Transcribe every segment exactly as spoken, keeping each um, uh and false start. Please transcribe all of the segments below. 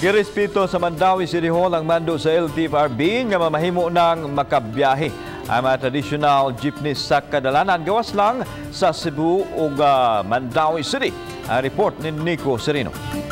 Girespeto sa Mandawi City Hall ang mando sa L T F R B nga mamahimo ng makabiyahe ang mga traditional jeepneys sa kadalanan gawas lang sa Cebu ug uh, Mandawi City. Ang report ni Nico Serino.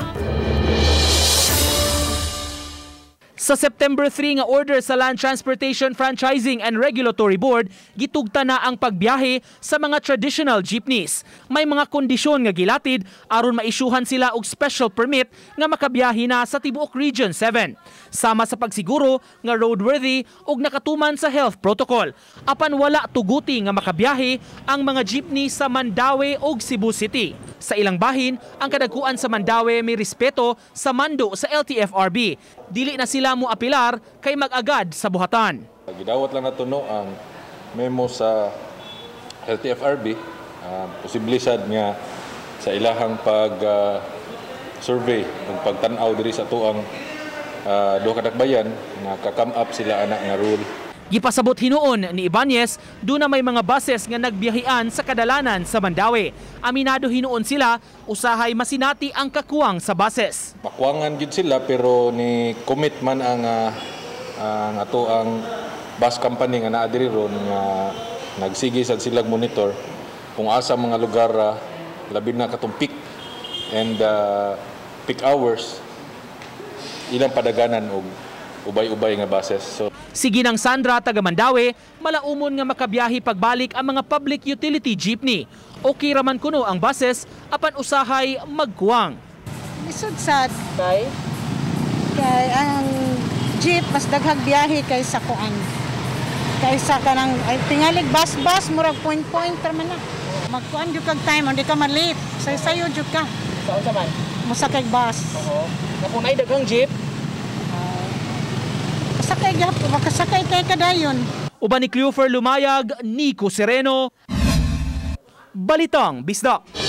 Sa September three nga order sa Land Transportation Franchising and Regulatory Board, gitugta na ang pagbiyahe sa mga traditional jeepneys. May mga kondisyon nga gilatid aron maisyuhan sila og special permit nga makabiyahe na sa tibuok Region seven. Sama sa pagsiguro nga roadworthy ug nakatuman sa health protocol. Apan wala tuguti nga makabiyahe ang mga jeepney sa Mandawi ug Cebu City. Sa ilang bahin, ang kadagkuan sa Mandawi may respeto sa mando sa L T F R B. Dili na sila mo apilar kay mag-agad sa buhatan. Gidawat lang natuno ang memo sa L T F R B, uh, posible sad nga sa ilahang pag-survey uh, ug pagtan-aw diri sa tuang uh, duha ka dakbayan na ka-come up sila ana nga rule. Gipasabot hinuon ni Ibanez, doon na may mga buses nga nagbiyahian sa kadalanan sa Mandawi. Aminado hinuon sila, usahay masinati ang kakuwang sa buses. Makuwangan gid sila pero ni commit man ang uh, ang ato ang bus company nga naa diri ron nga nagsige sad sila monitor kung asa mga lugar uh, labi na katong peak and uh, peak hours ilang padaganan og ubay-ubay nga buses. So, sige ng Sandra taga Mandawi, malaumon nga makabiyahe pagbalik ang mga public utility jeepney. Okay raman kuno ang buses apan usahay magkuwang. Lisod sad kay kay ang jeep mas daghag biyahe kaysa kuan. Kaysa kanang ay tingalig bus-bus murag point-point man na. Magkuan jud kag time hindi ka malate. Say-sayo jud ka. Saan sa man? Musakay bus. Oo. Napunay daghang jeep. Sakay gap, makasakay kay kadayon. Uban ni Cleofer Lumayag, Nico Sereno, Balitang Bisdak.